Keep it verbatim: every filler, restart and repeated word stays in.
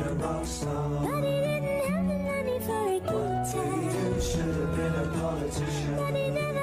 a rock star. But he didn't have the money for a good time. What you should have been a politician. But he never